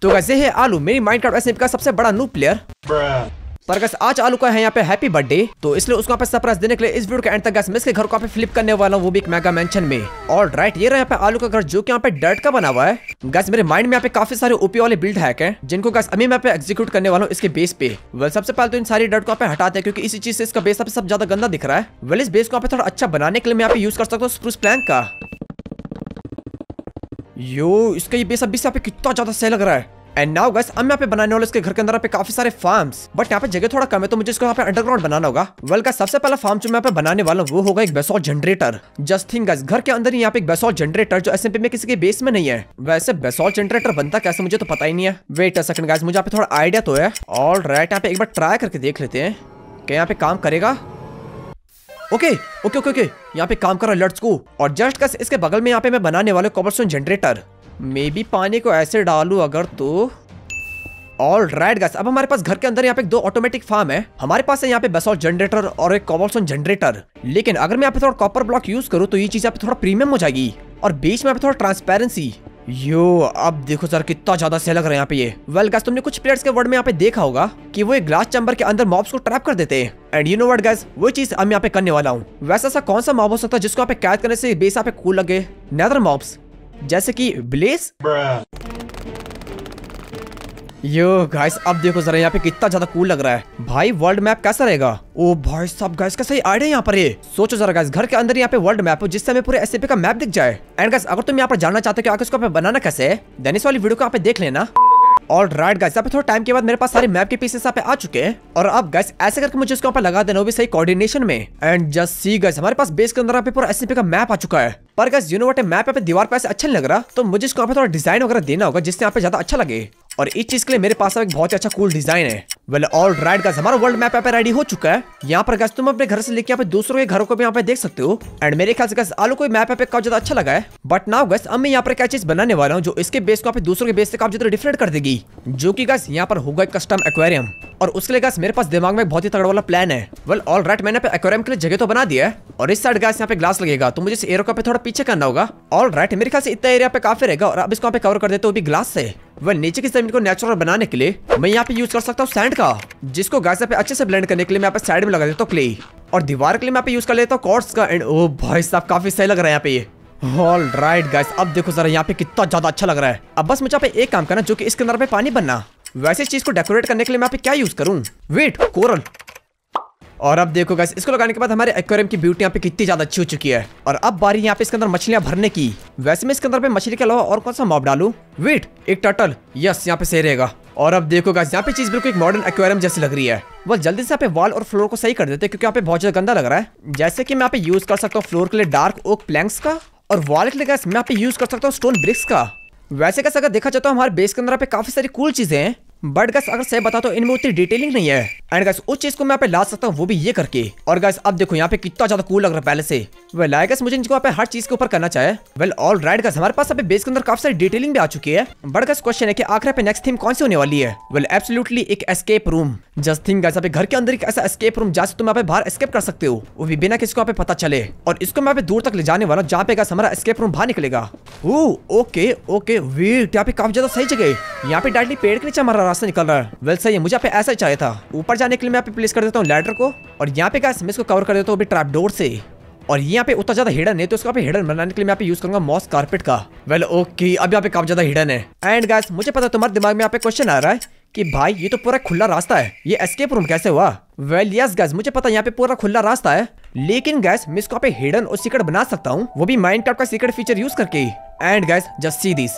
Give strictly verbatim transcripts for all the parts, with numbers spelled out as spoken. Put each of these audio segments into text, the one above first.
तो कैसे है आलू, मेरी माइनक्राफ्ट एसएमपी का सबसे बड़ा नूब प्लेयर। पर गैस आज आलू का है यहाँ पे हैप्पी बर्थडे, तो इसलिए उसको यहाँ पे सरप्राइज देने के लिए इस वीडियो के एंड तक गैस मैं इसके घर को यहाँ पे फ्लिप करने वाला हूँ, वो भी एक मेगा मेंशन में। और राइट ये रहा यहाँ पे आलू का घर जो कि यहाँ पे डर्ट का बना हुआ है। गैस मेरे माइंड में यहाँ पे काफी सारे ओपी वाले बिल्ड हैक हैं जिनको गैस अभी मैं पे एग्जीक्यूट करने वाला हूँ इसके बेस पे। वेल सबसे पहले तो इन सारी डर्ट को यहाँ पे हटाते हैं क्योंकि इसी चीज से इसका बेस यहाँ पे सब ज्यादा गंदा दिख रहा है। वेल इस बेस को यहाँ पे थोड़ा अच्छा बनाने के लिए मैं यहाँ पे यूज कर सकता हूँ स्प्रूस प्लैंक का। यो इसका ये बेस अभी से यहाँ पे कितना ज्यादा सही लग रहा है। एंड नाउ गाइस अब मैं यहाँ पे बनाने वाला इसके घर के अंदर यहाँ पे काफी सारे फार्म्स, बट यहाँ पे जगह थोड़ा कम है तो मुझे इसको यहाँ पे अंडरग्राउंड बनाना होगा। वेल गाइस सबसे पहला फार्म जो मैं यहाँ पे बनाने वाला हूँ वो होगा एक basalt generator. Just think guys घर के अंदर ही यहाँ पे एक बेसॉल्ट जनरेटर जो एसएमपी में किसी के बेस में नहीं है। वैसे बेसॉल्ट जनरेटर बनता कैसे मुझे तो पता ही नहीं है। वेट अ सेकंड गाइस मुझे यहाँ पे थोड़ा आइडिया तो है। ऑलराइट यहाँ पे एक बार ट्राई करके देख लेते हैं क्या यहाँ पे काम करेगा। ओके ओके ओके ओके यहाँ पे काम कर रहा है, लेट्स गो। और जस्ट गाइस इसके बगल में यहाँ पे मैं बनाने वाला कोबलस्टोन जनरेटर। मे बी पानी को ऐसे डालू अगर तो ऑल राइट गाइस अब हमारे पास घर के अंदर यहाँ पे दो ऑटोमेटिक फार्म है। हमारे पास है यहाँ पे बेसॉल्ट जनरेटर और एक कोबलस्टोन जनरेटर। लेकिन अगर मैं यहाँ पे थोड़ा कॉपर ब्लॉक यूज करूँ तो ये चीज यहाँ पे थोड़ा प्रीमियम हो जाएगी और बीच में यहाँ पे थोड़ा ट्रांसपेरेंसी। यो अब देखो सर कितना ज्यादा सही लग रहा है यहाँ पे ये। वेल गाइस तुमने कुछ प्लेयर्स के वर्ड में यहाँ पे देखा होगा कि वो एक ग्लास चैम्बर के अंदर मॉब्स को ट्रैप कर देते हैं। And you know what guys वो चीज अब यहाँ पे करने वाला हूँ। वैसा ऐसा कौन सा मॉब हो सकता है जिसको यहाँ पे कैद करने से बेस यहाँ पे कूल लगे। नेदर मॉब्स जैसे कि ब्लेज। यो गाइस अब देखो जरा यहाँ पे कितना ज्यादा कूल लग रहा है भाई। वर्ल्ड मैप कैसा रहेगा। ओ भाई साहब गाइस का सही आइडिया यहाँ पर ये। सोचो जरा गाइस घर के अंदर यहाँ पे वर्ल्ड मैप हो जिससे हमें पूरे एसएमपी का मैप दिख जाए। एंड गाइस अगर तुम यहाँ पर जानना चाहते हो कि आगे इसको बनाना कैसे है देन इस वाली वीडियो को यहाँ पे देख लेना। और राइट गाइस यहाँ पे थोड़ा टाइम के बाद मेरे पास सारे मैप के पीसेस यहाँ पे आ चुके हैं और अब गाइस ऐसे करके मुझे इसको यहाँ पे लगा देना वो भी सही कोऑर्डिनेशन में। एंड जस्ट सी गाइस हमारे पास बेस के अंदर यहाँ पे पूरा एसएमपी का मैप आ चुका है। पर guys you know what map यहाँ पे दीवार पे ऐसे अच्छा नहीं लग रहा तो मुझे इसको यहाँ पे थोड़ा डिजाइन वगैरह देना होगा जिससे यहाँ पे ज्यादा अच्छा लगे। और इस चीज के लिए मेरे पास एक बहुत ही अच्छा कूल डिजाइन है। वेल ऑल राइट गाइस हमारा वर्ल्ड मैप यहाँ पे रेडी हो चुका है। यहाँ पर गाइस तुम अपने घर से लेके यहाँ पे दूसरों के घरों को भी यहाँ पे देख सकते हो। एंड मेरे ख्याल से गाइस आलू को मैप यहाँ पे काफी ज्यादा अच्छा लगा है। बट नाउ गाइस अब मैं यहाँ पर क्या चीज बनाने वाला हूँ जो इसके बेस को यहाँ पे दूसरों के बेस से काफी ज्यादा डिफरेंट कर देगी, जो की गाइस यहाँ पर होगा एक कस्टम एक्वेरियम। और उसके लिए गाइस मेरे पास दिमाग में बहुत ही तगड़ा वाला प्लान है। वेल ऑल राइट मैंने एक्वेरियम के लिए जगह तो बना दिया है और इस साइड गाइस यहाँ पे ग्लास लगेगा तो मुझे इस एरिया को पे थोड़ा पीछे करना होगा। ऑल राइट मेरे ख्याल से इतना एरिया पे काफी रहेगा और अब इसको यहाँ पे कवर कर देते हो भी ग्लास से। वेल नीचे की जमीन को नेचुरल बनाने के लिए मैं यहाँ पे यूज कर सकता हूँ सैंड का, जिसको गाइस यहाँ पे अच्छे से ब्लेंड करने के लिए मैं यहाँ पे साइड में लगा देता हूँ क्ले। और दीवार के लिए मैं यहाँ पे यूज कर लेता हूँ क्वार्ट्ज का। एंड ओ भाई साहब काफी सही लग रहा है यहाँ पे ये। ऑल राइट गाइस अब देखो जरा यहाँ पे कितना ज्यादा अच्छा लग रहा है। अब बस मुझे यहाँ पे एक काम करना जो कि इसके अंदर पे पानी बनना। वैसे चीज को डेकोरेट करने के लिए मैं यहाँ पे क्या यूज करूँ। Wet coral. और अब देखो गाइस इसको लगाने के बाद हमारे एक्वेरियम की ब्यूटी यहाँ पे कितनी ज्यादा अच्छी हो चुकी है। और अब बारी यहाँ पे इसके अंदर मछलियां भरने की। वैसे मैं इसके अंदर पे मछली के अलावा और कौन सा मॉब डालूं। वेट एक टर्टल। यस यहाँ पे सही रहेगा। और अब देखो गाइस यहाँ पे चीज बिल्कुल एक मॉडर्न एक्वेरियम जैसी लग रही है। वो जल्दी से यहाँ पे वॉल और फ्लोर को सही कर देते हैं क्योंकि यहाँ पे बहुत ज्यादा गंदा लग रहा है। जैसे कि मैं यहाँ पे यूज कर सकता हूँ फ्लोर के लिए डार्क ओक प्लैंक्स का और वॉल के लिए गाइस मैं यहाँ पे यूज कर सकता हूँ स्टोन ब्रिक्स का। वैसे कैसे अगर देखा जाए तो हमारे बेस के अंदर पे काफी सारी कूल चीजें हैं, बट गाइस अगर सही बता तो इनमें उतनी डिटेलिंग नहीं है। एंड गाइस उस चीज को मैं यहाँ पे ला सकता हूँ वो भी ये करके। और गाइस अब देखो यहाँ पे कितना ज्यादा कूल लग रहा है पहले से। वेल आई गेस मुझे इनको यहाँ पे हर चीज के ऊपर करना चाहिए। वेल ऑल राइट गाइस हमारे पास अभी बेस के अंदर काफी सारी डिटेलिंग भी आ चुकी है। बट गाइस क्वेश्चन है कि आखिर पे नेक्स्ट थीम कौन सी होने वाली है। वेल एब्सोल्युटली एक escape room. Just think guys घर के अंदर एक ऐसा एस्केप रूम जहाँ से तुम यहाँ पे बाहर एस्केप कर सकते हो वो भी बिना किसी को यहाँ पे पता चले। और इसको मैं यहाँ पे दूर तक ले जाने वाला जहाँ पे गाइस हमारा एस्केप रूम बाहर निकलेगा। ओके ओके वेट यहाँ पे काफी ज्यादा सही जगह। यहाँ पे डायरेक्टली पेड़ के नीचे हमारा रास्ता निकल रहा है। वेल सही है मुझे यहाँ पे ऐसा ही चाहिए था। ऊपर जाने के लिए मैं यहाँ पे प्लेस कर देता हूँ लैडर को और यहाँ पे गाइस मैं इसको कवर कर देता हूँ ट्रैप डोर से। और यहाँ पे उतना ज्यादा हिडन है तो इसको हिडन बनाने के लिए मैं यहाँ पे यूज करूंगा मॉस कारपेट का। वेल ओके अब यहाँ पे काफी ज्यादा हिडन है। एंड गाइस मुझे पता है तुम्हारे दिमाग में यहाँ पे क्वेश्चन आ रहा है कि भाई ये तो पूरा खुला रास्ता है, ये एस्केप रूम कैसे हुआ। वेल यस गाइस मुझे पता है यहाँ पे पूरा खुला रास्ता है, लेकिन गाइस मैं इसको यहाँ पे हिडन और सीक्रेट बना सकता हूँ वो भी माइनक्राफ्ट का सीक्रेट फीचर यूज करके। And guys just see this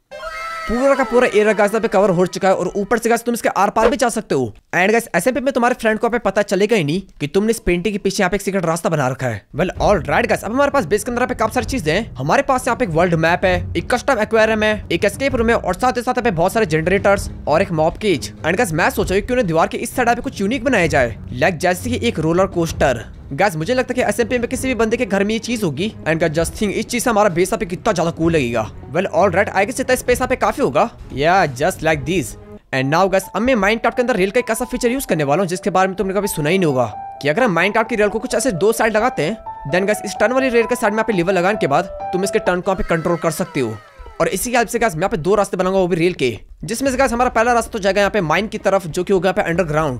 पूरा का पूरा एरिया गाइस पे कवर हो चुका है और ऊपर से गाइस तुम इसके आर पार भी जा सकते हो। एंड गाइस एसएमपी में तुम्हारे फ्रेंड को पे पता चलेगा ही नहीं कि तुमने इस पेंटिंग के पीछे यहाँ पे एक सीक्रेट रास्ता बना रखा है। वेल ऑल राइट गाइस अब हमारे पास बेस के अंदर पे काफी सारी चीजें हैं। हमारे पास यहाँ पे एक वर्ल्ड मैप है, एक कस्टम एक्वेरियम है, एक एस्केप रूम है और साथ ही साथ पे बहुत सारे जनरेटर्स और एक मॉब केज। एंड गाइस मैं सोचा क्यों ना दीवार के इस साइड पे कुछ यूनिक बनाया जाए, लाइक जैसे कि एक रोलर कोस्टर। गाइस मुझे लगता है कि एसएमपी में किसी भी बंदे के घर में ये चीज होगी। एंड गाइस जस्ट थिंक इस चीज से हमारा बेस पे कितना ज्यादा कूल लगेगा। Well all right I guess इतना स्पेस पे काफी होगा। या just like this. And now guys अब मैं माइनक्राफ्ट के अंदर रेल का एक ऐसा फीचर यूज करने वाला हूँ जिसके बारे में तुमने कभी सुना ही नहीं होगा कि अगर हम माइनक्राफ्ट की रेल को कुछ ऐसे दो साइड लगाते हैं देन गाइस इस टर्न वाली रेल के साइड में आप लीवर लगाने के बाद तुम इसके टर्न को आप कंट्रोल कर सकते हो। और इसी के हेल्प से गाइस मैं यहाँ पे दो रास्ते बनाऊंगा, वो भी रेल के, जिसमें से गाइस हमारा पहला रास्ता तो जाएगा यहाँ पे माइन की तरफ, जो कि होगा यहाँ पे अंडरग्राउंड।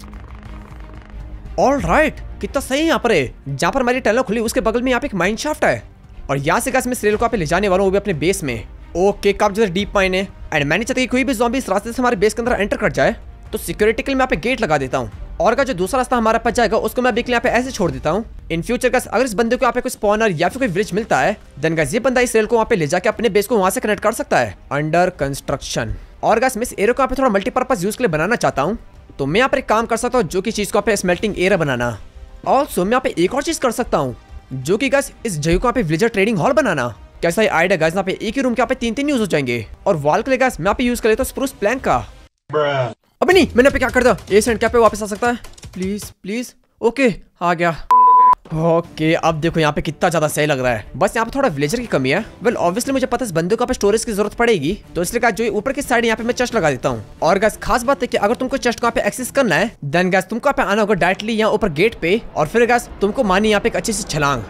ऑल राइट, कितना सही है यहाँ पर है। जहाँ पर हमारी टनल खुली उसके बगल में यहाँ पे एक माइन शाफ्ट है, और यहाँ से गाइस मैं इस रेल को यहाँ पे ले जाने वाला हूँ, वो भी अपने बेस में। ओके, काफी ज्यादा डीप माइन है, एंड मैंने चाहता कि कोई भी ज़ॉम्बी इस रास्ते से हमारे बेस के अंदर एंटर कर जाए, तो सिक्योरिटी के लिए मैं यहाँ पे गेट लगा देता हूँ। और का जो दूसरा रास्ता हमारा पास जाएगा उसको मैं अभी के लिए यहाँ पे ऐसे छोड़ देता हूँ। इन फ्यूचर गाइस अगर इस बंदे को यहाँ पे कोई स्पॉनर या फिर कोई ब्रिज मिलता है, देन गाइस ये बंदा इस रेल को वहाँ पे ले जाके अपने बेस को वहाँ से कनेक्ट कर सकता है। Under construction. और गाइस मैं इस एरिया को यहाँ पे थोड़ा मल्टीपर्पज यूज के लिए बनाना चाहता हूँ, तो मैं यहाँ पर एक काम कर सकता हूँ, जो की चीज को यहाँ पे स्मेल्टिंग एरिया बनाना। ऑल्सो मैं यहाँ पे एक और चीज कर सकता हूँ, जो की गाइस इस जगह को यहाँ पे विलेजर ट्रेडिंग हॉल बनाना। कैसा ही आइडिया गाइस, यहाँ पे एक ही रूम के यहाँ पे तीन तीन यूज हो जाएंगे। और वॉल के लिए गाइस मैं यहाँ पे यूज कर लेता हूँ स्प्रूस प्लैंक का। अबे नहीं, मैंने पे क्या कर दिया। ए सेंट क्या पे वापस आ सकता है प्लीज प्लीज। ओके आ गया। ओके अब देखो यहाँ पे कितना ज्यादा सही लग रहा है। बस यहाँ पे थोड़ा विलेजर की कमी है। वेल ऑब्वियसली मुझे पता है इस बंदे को यहाँ पे स्टोरेज की जरूरत पड़ेगी, तो इसलिए गाइस जो ऊपर की साइड यहाँ पे मैं चेस्ट लगा देता हूँ। और गाइस खास बात है कि अगर तुमको चेस्ट को यहाँ पे एक्सेस करना है, देन गाइस तुमको यहाँ पे आना होगा डायरेक्टली यहाँ ऊपर गेट पे, और फिर गाइस तुमको मानी यहाँ पे एक अच्छी सी छलांग।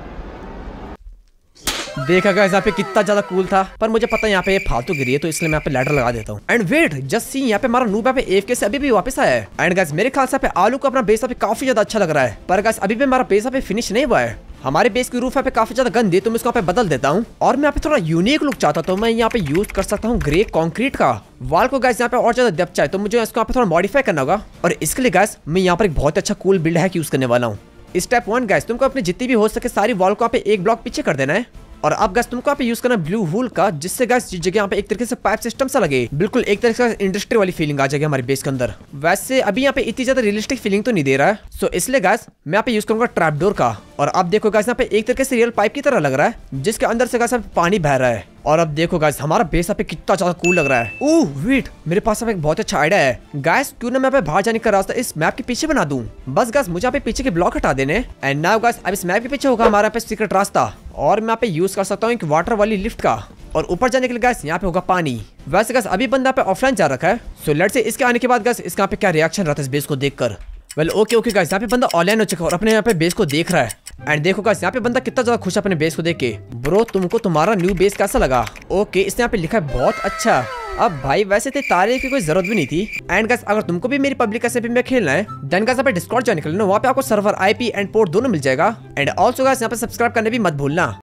देखा गाइस यहाँ पे कितना ज्यादा कूल था, पर मुझे पता है यहाँ पे फालतू गिरी है, तो इसलिए मैं यहाँ पे लैडर लगा देता हूँ। एंड वेट जस्ट सी, यहाँ पे हमारा नूब यहाँ पे एएफके से अभी भी वापस आया है। एंड गाइस मेरे ख्याल से यहाँ पे आलू को अपना बेस यहाँ पे काफी ज्यादा अच्छा लग रहा है, पर गाइस अभी भी हमारा बेस यहाँ पे फिनिश नहीं हुआ है। हमारे बेस की रूफ यहाँ पे काफी ज्यादा गंदी, तो मैं इसको यहाँ पे बदल देता हूँ। और मैं यहाँ पे थोड़ा यूनिक लुक चाहता, तो मैं यहाँ पे यूज कर सकता हूँ ग्रे कॉन्क्रीट का। वॉल को गाइस यहाँ पे और ज्यादा डेप्थ चाहिए, तो मुझे इसको यहाँ पे थोड़ा मॉडिफाई करना होगा, और इसके लिए गाइस मैं यहाँ पर एक बहुत अच्छा कूल बिल्ड हैक यूज करने वाला हूँ। स्टेप वन गाइस, तुमको अपनी जितनी भी हो सके सारी वॉल को यहाँ पे एक ब्लॉक पीछे कर देना है। और अब गाइस तुमको यहाँ पे यूज करना ब्लू वूल का, जिससे गाइस जिस जगह यहाँ पे एक तरीके से पाइप सिस्टम सा लगे, बिल्कुल एक तरीके से इंडस्ट्री वाली फीलिंग आ जाएगी हमारे बेस के अंदर। वैसे अभी यहाँ पे इतनी ज्यादा रियलिस्टिक फीलिंग तो नहीं दे रहा है, सो इसलिए गाइस मैं यहाँ पे यूज करूंगा ट्रैप डोर का। और अब देखो गाइस यहाँ पे एक तरीके से रियल पाइप की तरह लग रहा है, जिसके अंदर से गाइस पानी बह रहा है। और अब देखो गाइस हमारा बेस यहाँ पे कितना ज्यादा कूल लग रहा है। ओह वेट, मेरे पास अब एक बहुत अच्छा आइडिया है गाइस, क्यों ना मैं यहाँ पे बाहर जाने का रास्ता इस मैप के पीछे बना दूं। बस गाइस मुझे यहाँ पे पीछे के ब्लॉक हटा देने, एंड नाउ गाइस अब इस मैप के पीछे होगा हमारा पे सीक्रेट रास्ता। और मैं यहाँ पे यूज कर सकता हूँ एक वाटर वाली लिफ्ट का, और ऊपर जाने के लिए गाइस यहाँ पे होगा पानी। वैसे गाइस अभी बंदा पे ऑफलाइन जा रखा है, सो लेट्स से इसके आने के बाद गाइस इसका यहाँ पे क्या रिएक्शन रहता है इस बेस को देखकर। वेल ओके ओके गाइस, यहाँ पे बंदा ऑनलाइन हो चुका है और अपने यहाँ पे बेस को देख रहा है। एंड देखो गाइस यहाँ पे बंदा कितना ज्यादा खुश है अपने बेस को देख के। ब्रो तुमको तुम्हारा न्यू बेस कैसा लगा? ओके इसने यहाँ पे लिखा है बहुत अच्छा। अब भाई वैसे थे तारे की कोई जरूरत भी नहीं थी। एंड गाइस अगर तुमको भी मेरी पब्लिक एसएपी में खेलना है, देन गाइस यहाँ पे डिस्कॉर्ड ज्वाइन कर लेना, वहाँ पे आपको सर्वर आईपी एंड पोर्ट दोनों मिल जाएगा। एंड ऑल्सो गाइस यहाँ पे सब्सक्राइब करने भी मत भूलना।